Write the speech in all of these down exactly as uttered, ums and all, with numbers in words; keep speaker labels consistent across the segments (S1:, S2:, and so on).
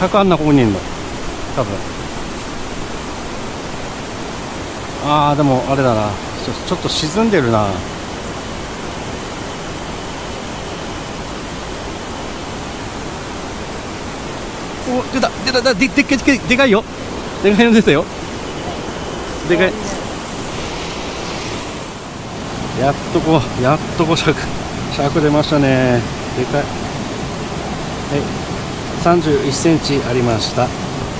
S1: 尺あんな、ここにいんの多分。ああ、でもあれだな、ちょ、ちょっと沈んでるな。お、出た出た、ででっかいででかいよ、でかいの出たよ、でかい。やっとこうやっとこう尺尺出ましたね。でかい。はい、さんじゅういっセンチありました。はい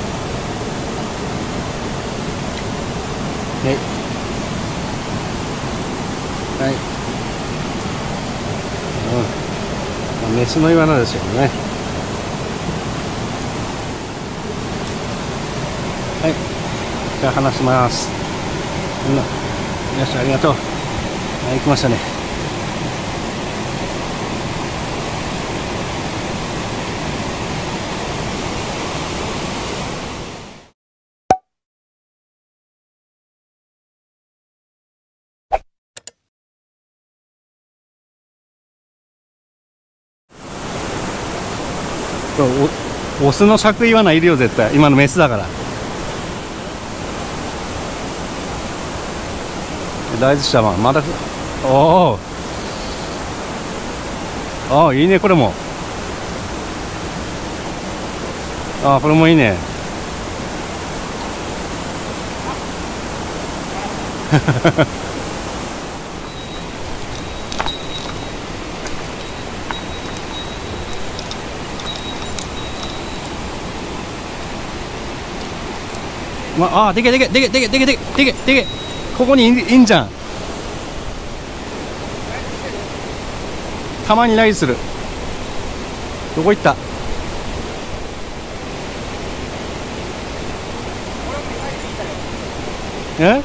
S1: はい、うん、まあ、メスのイワナですよね。はい、じゃあ離します。うん、よし、ありがとう。はい、行きましたね。おオスの尺イワナいるよ絶対。今のメスだから。大豆したままだ。おお、あ、いいね、これも。あ、これもいいね。まあ、でけでけでけでけでけでけでけでけ、ここにいいんじゃん。たまにライズする。どこ行った？え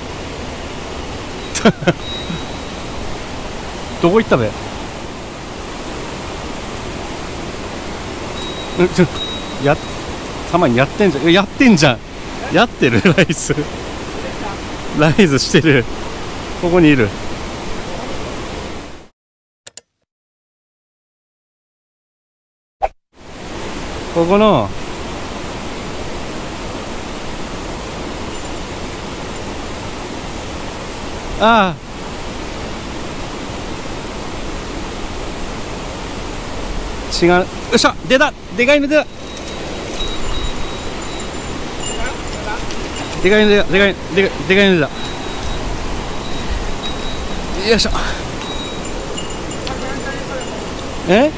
S1: どこ行ったべ。ちょやたまにやってんじゃん、やってんじゃん、やってる。ライズライズしてる。ここにいる。ここのああ、違う。よっしゃ、出た、でかいの出た、でかいの出た、でかいでかいでかいの出た。よいしょ。え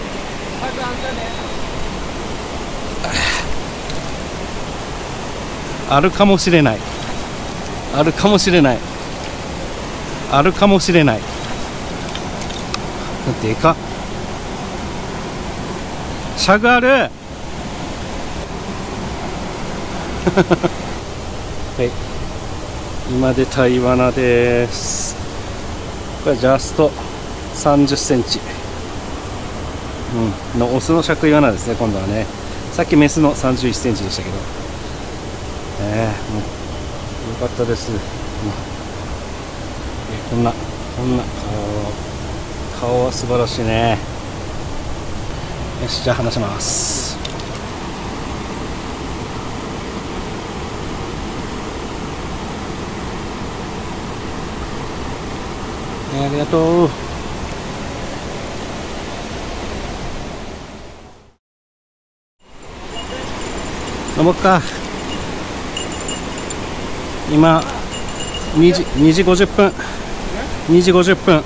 S1: あるかもしれない、あるかもしれない、あるかもしれない。でかっ、尺ある。はい、今出たイワナです。これジャストさんじゅっセンチ、うん、のオスの尺イワナですね。今度はね、さっきメスのさんじゅういっセンチでしたけど、えー、もうよかったです。うん、こんなこんな顔顔は素晴らしいね。よし、じゃあ離します。ありがとう。飲もうか。今にじにじごじゅっぷん、にじごじゅっぷん。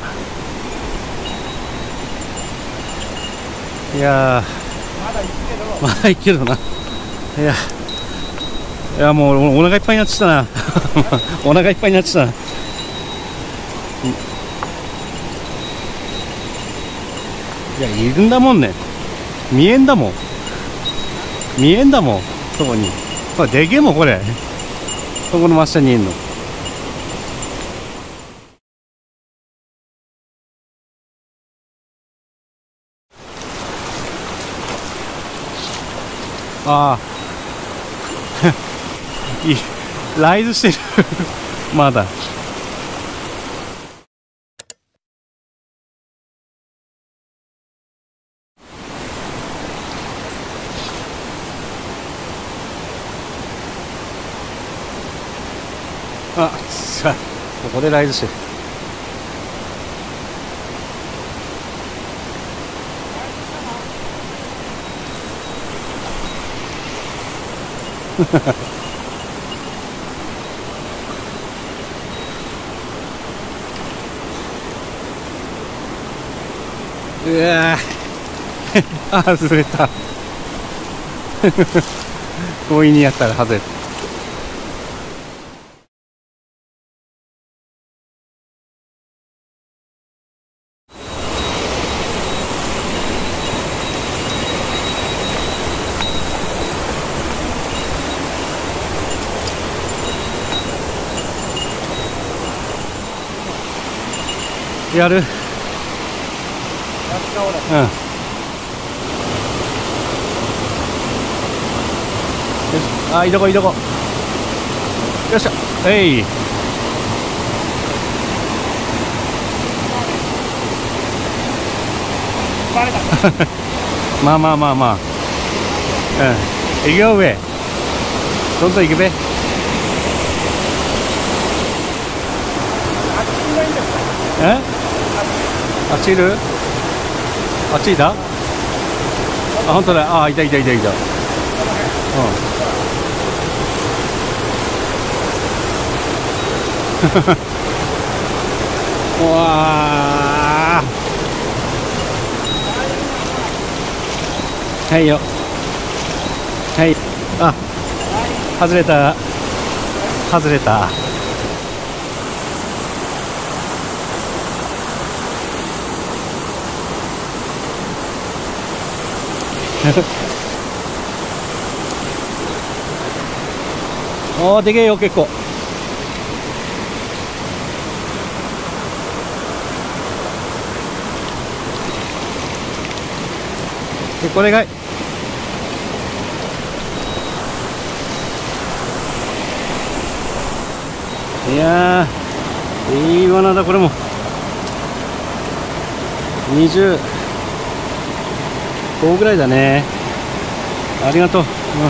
S1: いやー、まだいけるな。いやいや、もうお腹いっぱいになってきたな。お腹いっぱいになってきたな。いや、いるんだもんね。見えんだもん。見えんだもん。そこに。これでけえもん、これ。そこの真下にいんの。ああ。いい。ライズしてる。まだ。 あ、さあ、ここでライズしてる。うわあ外れた。強引にやったら外れた。やる。うん。あ、いいとこいいとこ。よっしゃ。えい。まあまあまあまあ。うん。行くよ上。どんどん行くべ。え？あっちいる？あっちいた？あ、本当だ。あ、いたいたいたいた。うん。うわー。はいよ。はい。あ、外れた。外れた。おー、でけえよ結構。結構でかい。いやー、いい罠だこれも。にじゅうごぐらいだね。ありがとう。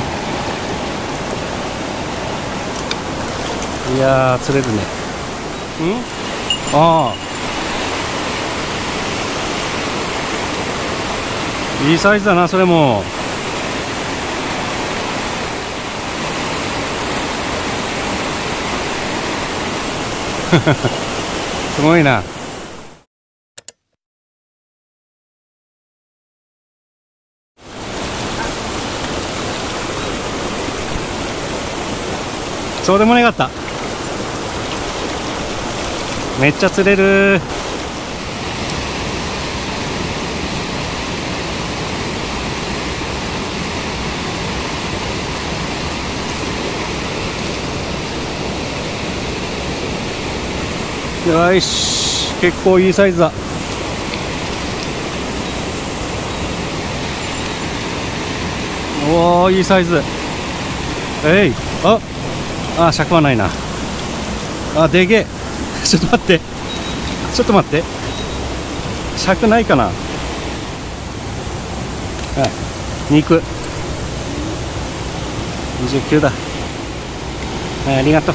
S1: うん、いやー釣れるね。ん？ああ、いいサイズだなそれも。すごいな。そうでもなかった。めっちゃ釣れる。よし、結構いいサイズだ。おお、いいサイズ。えい、ああ、尺はないな。あ、でけえ。ちょっと待って。ちょっと待って。尺ないかな。はい。肉。にじゅうきゅうだ。はい、ありがとう。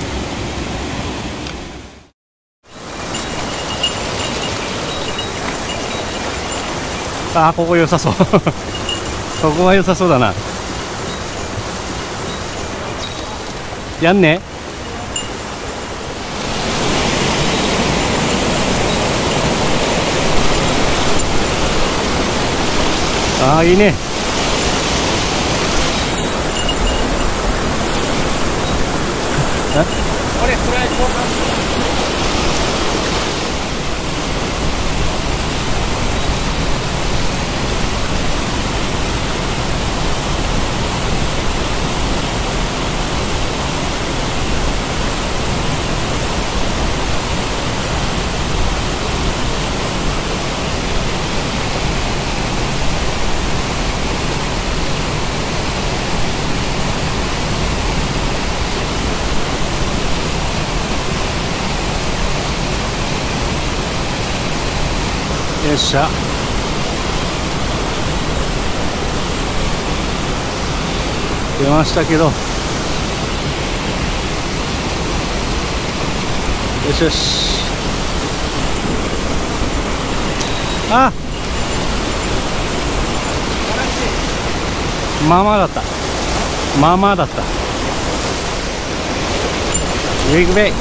S1: あー、ここ良さそう。ここは良さそうだな。やんね。ああ、いいね。え？これフライ交換。よっしゃ。出ましたけど、 よしよし。あ、まあまあだったまあまあだったビッグベイ。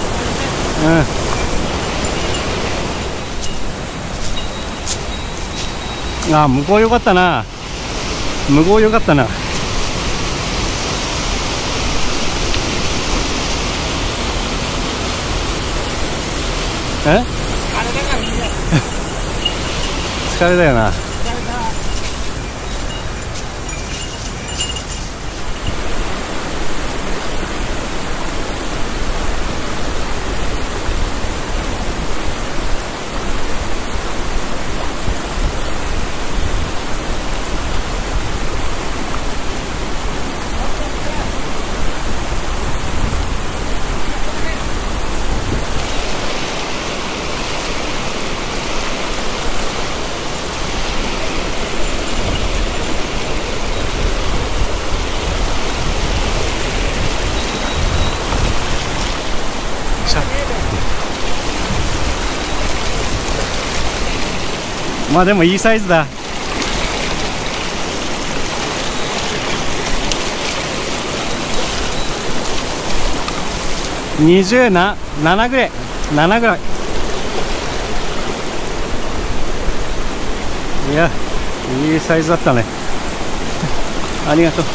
S1: うん、あ、向こうよかったな、向こうよかったな。え疲れだよな。まあでもいいサイズだ。にじゅうななぐらいななぐらい。いや、いいサイズだったね。ありがとう。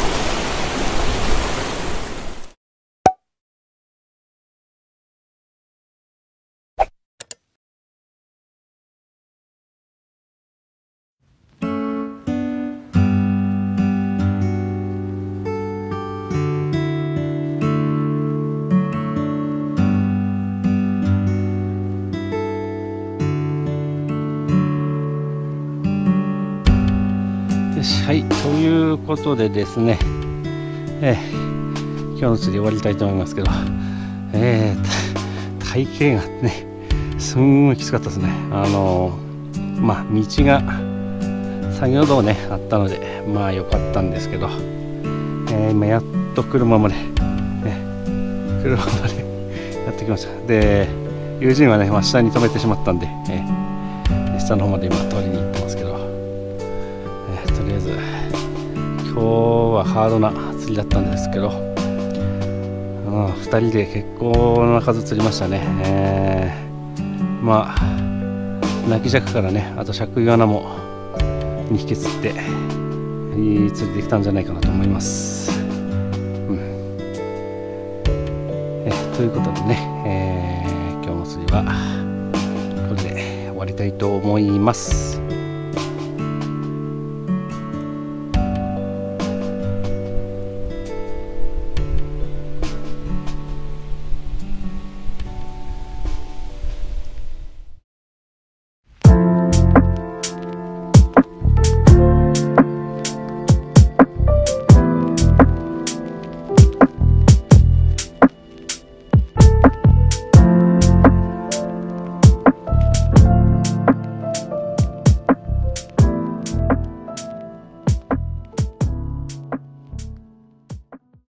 S1: はい、ということでですね、えー、今日の釣り終わりたいと思いますけど、えー、体型がね、すんごいきつかったですね。あのー、まあ、道が作業道ね、あったので、まあ良かったんですけど、えー、今やっと車まで、ね、車までやってきました。で、友人はね、まあ、下に止めてしまったんで、えー、下の方まで今取りに行ってますけど、とりあえず今日はハードな釣りだったんですけど、うん、ふたりで結構な数釣りましたね。えー、まあ泣き尺からね、あと尺イワナもにひき釣っていい釣りできたんじゃないかなと思います。うん、えということでね、えー、今日の釣りはこれで終わりたいと思います。